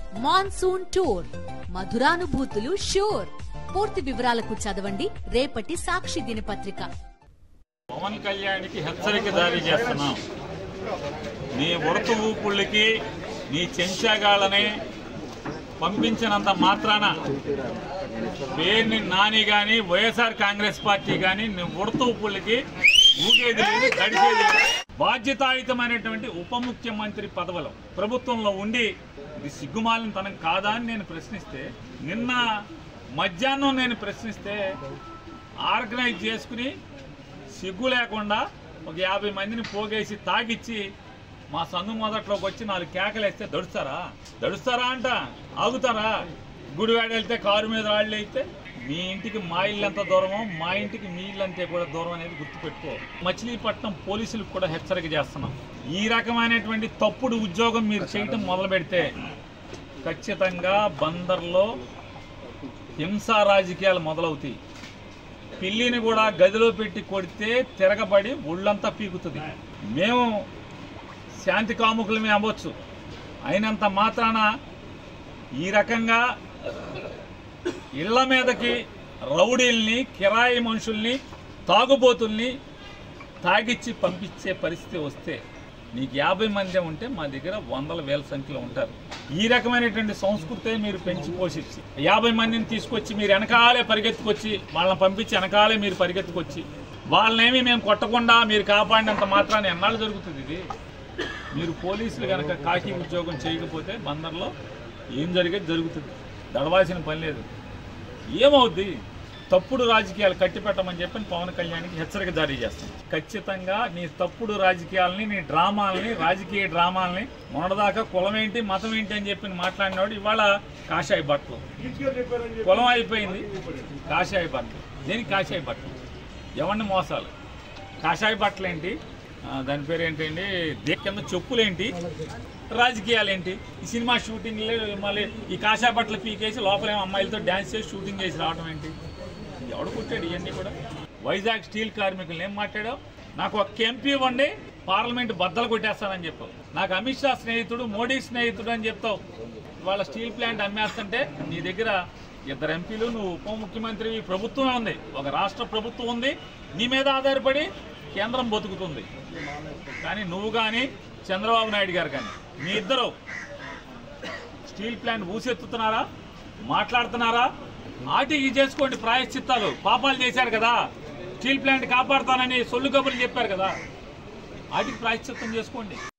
Monsoon tour, మధురానుభూతులు sure. పూర్తి వివరాలకు చదవండి రేపటి సాక్షి దినపత్రిక. పవన్ కళ్యాణ్కి హెచ్చరిక జారీ చేస్తున్నాం. నీ ఉడత ఊపుళ్ళకి నీ చెంచాగాళ్ళని పంపించినంత మాత్రాన పేరుని నాని కానీ వైఎస్ఆర్ కాంగ్రెస్ పార్టీ కానీ నీ ఉడత ఊపుళ్ళకి ఊగేది లేదు, గడిచేది లేదు. బాధ్యతాయుతమైనటువంటి ఉప ముఖ్యమంత్రి పదవులు ప్రభుత్వంలో ఉండి ఇది సిగ్గుమాలిన తనం కాదా అని నేను ప్రశ్నిస్తే, నిన్న మధ్యాహ్నం నేను ప్రశ్నిస్తే ఆర్గనైజ్ చేసుకుని సిగ్గు లేకుండా ఒక 50 మందిని పోగేసి తాగిచ్చి మా సందు మొదట్లోకి వచ్చి 4 కేకలేస్తే దడుస్తారా అంట, ఆగుతారా? గుడివాడ వెళ్తే కారు మీద రాళ్ళు అయితే మీ ఇంటికి మా ఇల్లు ఎంత దూరమో మా ఇంటికి మీ ఇల్లు అంతే కూడా దూరం అనేది గుర్తుపెట్టుకో. మచిలీపట్నం పోలీసులకు కూడా హెచ్చరిక చేస్తున్నాం. ఈ రకమైనటువంటి తప్పుడు ఉద్యోగం మీరు చేయటం మొదలు పెడితే ఖచ్చితంగా బందర్లో హింసా రాజకీయాలు మొదలవుతాయి. పిల్లిని కూడా గదిలో పెట్టి కొడితే తిరగబడి ఒళ్ళంతా పీకుతుంది. మేము శాంతి కాముకులమే అవ్వచ్చు, అయినంత మాత్రాన ఈ రకంగా ఇళ్ల మీదకి రౌడీల్ని, కిరాయి మనుషుల్ని, తాగుబోతుల్ని తాగిచ్చి పంపించే పరిస్థితి వస్తే నీకు 50 మంది ఉంటే మా దగ్గర వందల వేల సంఖ్యలో ఉంటారు. ఈ రకమైనటువంటి సంస్కృతే మీరు పెంచి పోషించి 50 మందిని తీసుకొచ్చి మీరు వెనకాలే పరిగెత్తుకొచ్చి వాళ్ళని పంపించి వెనకాలే మీరు పరిగెత్తుకొచ్చి వాళ్ళనేమి మేము కొట్టకుండా మీరు కాపాడినంత మాత్రాన్ని ఎన్నాళ్ళు జరుగుతుంది ఇది? మీరు పోలీసులు కనుక కాకి ఉద్యోగం చేయకపోతే బందర్లో ఏం జరిగేది జరుగుతుంది, దడవాల్సిన పని లేదు. ఏమవుద్ది? తప్పుడు రాజకీయాలు కట్టిపెట్టమని చెప్పి పవన్ కళ్యాణ్కి హెచ్చరిక జారీ చేస్తాం. ఖచ్చితంగా నీ తప్పుడు రాజకీయాలని, నీ డ్రామాలని, రాజకీయ డ్రామాలని, మొన్నదాకా కులం ఏంటి మతం ఏంటి అని చెప్పి మాట్లాడినవాడు ఇవాళ కాషాయ బట్టలు, కులం అయిపోయింది కాషాయ బట్టలు. దేనికి కాషాయ బట్టలు? ఎవరిని మోసాలు? కాషాయ బట్టలు ఏంటి, దాని పేరు ఏంటండి, కింద చెప్పులేంటి, రాజకీయాలు ఏంటి? ఈ సినిమా షూటింగ్లే మళ్ళీ ఈ కాషాయ బట్టలు పీకేసి లోపలేమో అమ్మాయిలతో డ్యాన్స్ చేసి షూటింగ్ చేసి రావడం ఏంటి? ఎవడు కుట్టాడు ఇవన్నీ కూడా? వైజాగ్ స్టీల్ కార్మికులు ఏం మాట్లాడావు? నాకు ఒక ఎంపీ ఇవ్వండి పార్లమెంట్ బద్దలు కొట్టేస్తానని చెప్పావు. నాకు అమిత్ షా స్నేహితుడు, మోడీ స్నేహితుడు అని చెప్తావు. వాళ్ళ స్టీల్ ప్లాంట్ అమ్మేస్తుంటే నీ దగ్గర 2 ఎంపీలు, నువ్వు ఉప ముఖ్యమంత్రి, ప్రభుత్వమే ఉంది, ఒక రాష్ట్ర ప్రభుత్వం ఉంది, నీ మీద ఆధారపడి కేంద్రం బతుకుతుంది. కానీ నువ్వు కానీ చంద్రబాబు నాయుడు గారు కానీ మీ ఇద్దరు స్టీల్ ప్లాంట్ ఊసెత్తుతున్నారా, మాట్లాడుతున్నారా? ఆటికి చేసుకోండి ప్రాయశ్చిత్తాలు. పాపాలు చేశారు కదా, స్టీల్ ప్లాంట్ కాపాడుతానని సొల్లు కబుర్లు చెప్పారు కదా, ఆటికి ప్రాయశ్చిత్తం చేసుకోండి.